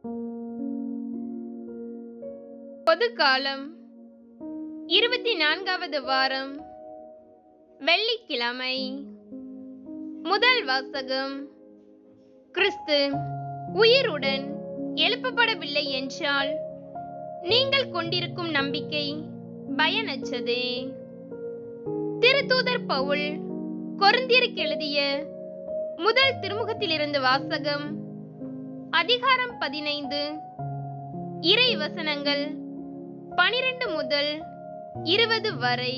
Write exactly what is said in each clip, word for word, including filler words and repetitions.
பொது காலம் இருபத்தி நான்காவது வாரம், வெள்ளிக்கிழமை. முதல் வாசகம். கிறிஸ்து உயிருடன் எழுப்பப்படவில்லை என்றால் நீங்கள் கொண்டிருக்கும் நம்பிக்கை பயனற்றதே. திருத்தூதர் பவுல் கொரிந்தியருக்கு எழுதிய முதல் திருமுகத்திலிருந்து வாசகம். அதிகாரம் பதினைந்து, இறை வசனங்கள் பனிரெண்டு முதல் இருபது வரை.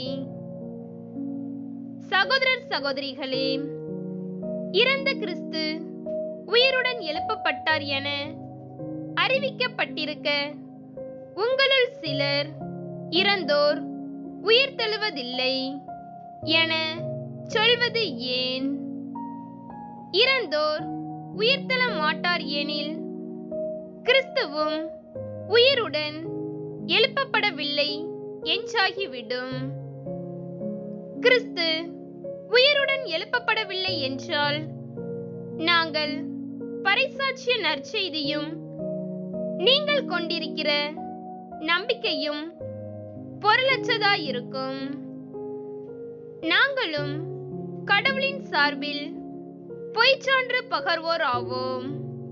சகோதரர் சகோதரிகளே, இறந்த கிறிஸ்து உயிருடன் எழுப்பப்பட்டார் என அறிவிக்கப்பட்டிருக்க உங்களுள் சிலர் இறந்தோர் உயிர் தெழுவதில்லை என சொல்வது ஏன்? இறந்தோர் உயிர் தெழ மாட்டார் எனில் கிறிஸ்துவும் உயிருடன் எழுப்பப்படவில்லை என்றாகிவிடும். கிறிஸ்து உயிருடன் எழுப்பப்படவில்லை என்றால் நாங்கள் பறைசாற்றிய நற்செய்தியும் நீங்கள் கொண்டிருக்கிற நம்பிக்கையும் பொருளற்றதாயிருக்கும். நாங்களும் கடவுளின் சார்பில் பொய்ச்சான்று பகர்வோர் ஆவோம்.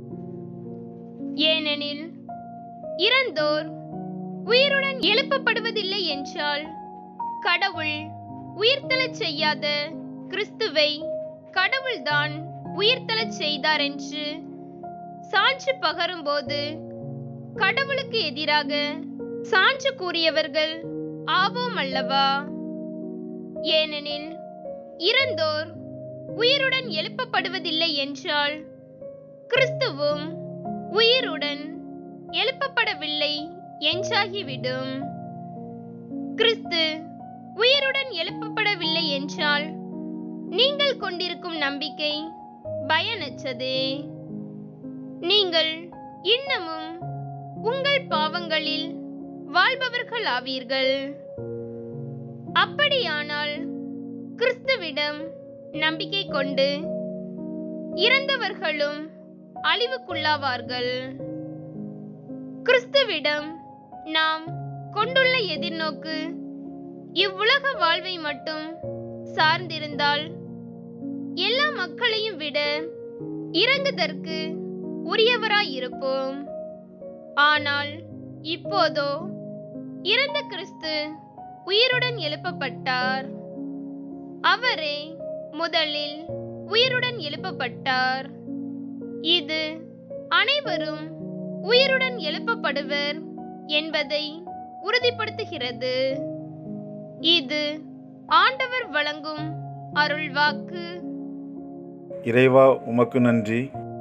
ஏனெனில் இறந்தோர் உயிருடன் எழுப்பப்படுவதில்லை என்றால் கடவுள் உயிர்த்தெழச் செய்யாத கிறிஸ்துவை கடவுள்தான் உயிர்த்தெழச் செய்தார் என்று சான்று பகரும்போது கடவுளுக்கு எதிராக சான்று கூறியவர்கள் ஆவோம் அல்லவா? ஏனெனில் இறந்தோர் உயிருடன் எழுப்பப்படுவதில்லை என்றால் கிறிஸ்துவும் உயிருடன் எழுப்பப்படவில்லை என்றாகிவிடும். கிறிஸ்து உயிருடன் எழுப்பப்படவில்லை என்றால் நீங்கள் கொண்டிருக்கும் நம்பிக்கை பயனற்றதே. நீங்கள் இன்னமும் உங்கள் பாவங்களில் வாழ்பவர்கள் ஆவீர்கள். அப்படியானால் கிறிஸ்துவிடம் நம்பிக்கை கொண்டு இறந்தவர்களும் அழிவுக்குள்ளாவார்கள். கிறிஸ்துவிடம் நாம் கொண்டுள்ள எதிர்நோக்கு இவ்வுலக வாழ்வை மட்டும் சார்ந்திருந்தால் எல்லா மக்களையும் விட இறங்குதற்கு உரியவராயிருப்போம். ஆனால் இப்போதோ இறந்த கிறிஸ்து உயிருடன் எழுப்பப்பட்டார். அவரே முதலில் உயிருடன் எழுப்பப்பட்டார். இது அனைவரும் உயிருடன் எழுப்பப்படுவர் என்பதை உறுதிப்படுத்துகிறது. இது ஆண்டவர் வழங்கும் அருள்வாக்கு. இறைவா, உமக்கு நன்றி.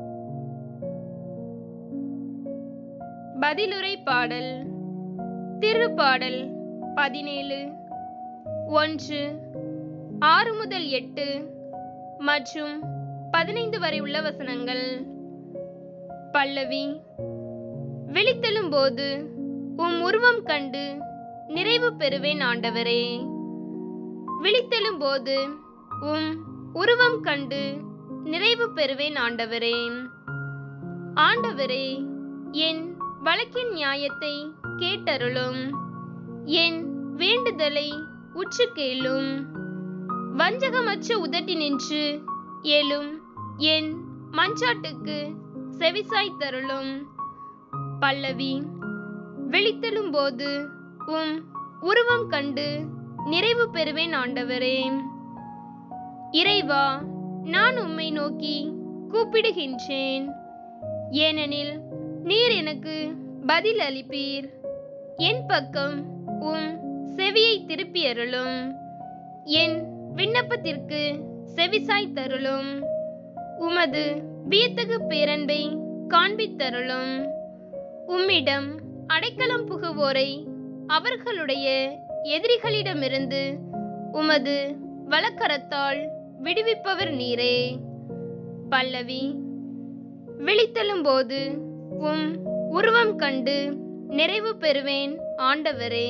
பதிலுரை பாடல். திருப்பாடல் பதினேழு, ஒன்று, ஆறு முதல் எட்டு மற்றும் பதினைந்து வரை உள்ள வசனங்கள். பல்லவி. விழித்தெழும்போது உம் உருவம் கண்டு நிறைவு பெறுவேன் ஆண்டவரே. விழித்தெழும்போது உம் உருவம் கண்டு நிறைவு பெறுவேன் ஆண்டவரே. ஆண்டவரே, என் வழக்கின் நியாயத்தை கேட்டருளும். என் வேண்டுதலை உற்று கேளும். வஞ்சகமற்ற உதட்டினின்று எழும் என் மஞ்சாட்டுக்கு செவிசாய்த்தருளும். பல்லவி. விழித்தெழும்போது உம் உருவம் கண்டு நிறைவு பெறுவேன் ஆண்டவரே. இறைவா, நான் உம்மை நோக்கி கூப்பிடுகின்றேன். ஏனெனில் நீர் எனக்கு பதில் அளிப்பீர். என் பக்கம் உம் செவியை திருப்பியருளும். என் விண்ணப்பத்திற்கு செவிசாய்த்தருளும். உமது வியத்தகு பேரன்பை காண்பித்தருளும். உம்மிடம் அடைக்கலம் புகுவோரை அவர்களுடைய எதிரிகளிடமிருந்து உமது வலக்கரத்தால் விடுவிப்பவர் நீரே. பல்லவி. விழித்தெழும்போது உம் உருவம் கண்டு நிறைவு பெறுவேன் ஆண்டவரே.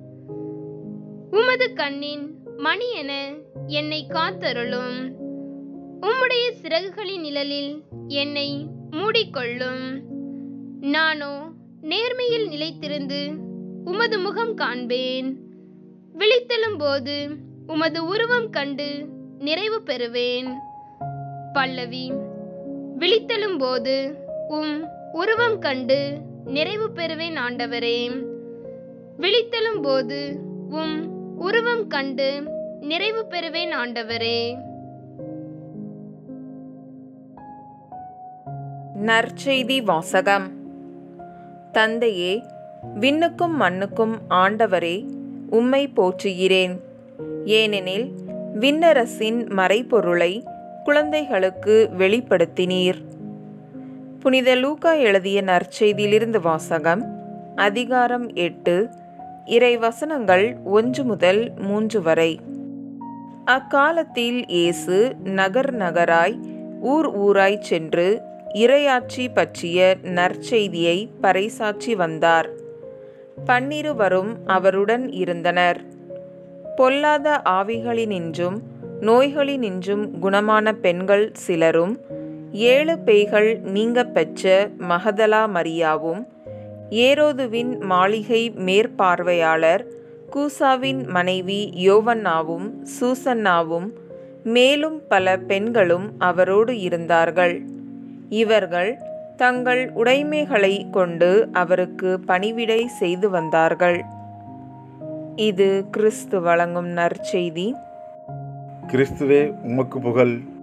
உமது கண்ணின் மணி என என்னை காத்தருளும். உம்முடைய சிறகுகளின் நிழலில் என்னை மூடிக்கொள்ளும். நானோ நேர்மையில் நிலைத்திருந்து உமது முகம் காண்பேன். விழித்தெழும்போது உமது உருவம் கண்டு நிறைவு பெறுவேன். பல்லவி. விழித்தெழும்போது உம் உருவம் கண்டு நிறைவு பெறுவேன் ஆண்டவரே. விழித்தெழும்போது உம் உருவம் கண்டு நிறைவு பெறுவேன் ஆண்டவரே. நற்செய்தி வாசகம். தந்தையே, விண்ணுக்கும் மண்ணுக்கும் ஆண்டவரே, உம்மை போற்றுகிறேன். ஏனெனில் விண்ணரசின் மறைபொருளை குழந்தைகளுக்கு வெளிப்படுத்தினீர். புனித லூக்கா எழுதிய நற்செய்தியிலிருந்து வாசகம். அதிகாரம் எட்டு, இறை வசனங்கள் ஒன்று முதல் மூன்று வரை. அக்காலத்தில் இயேசு நகர் நகராய் ஊர் ஊராய் சென்று இறையாட்சி பற்றிய நற்செய்தியை பறைசாற்றி வந்தார். பன்னிருவரும் அவருடன் இருந்தனர். பொல்லாத ஆவிகளினின்றும் நோய்களினின்றும் குணமான பெண்கள் சிலரும், ஏழு பேய்கள் நீங்க பெற்ற மகதலா மரியாவும், ஏரோதுவின் மாளிகை மேற்பார்வையாளர் கூசாவின் மனைவி யோவன்னாவும் சூசன்னாவும் மேலும் பல பெண்களும் அவரோடு இருந்தார்கள். இவர்கள் தங்கள் உடைமைகளை கொண்டு அவருக்கு பணிவிடை செய்து வந்தார்கள். இது கிறிஸ்து வழங்கும் நற்செய்தி. கிறிஸ்துவே உமக்கு புகழ்.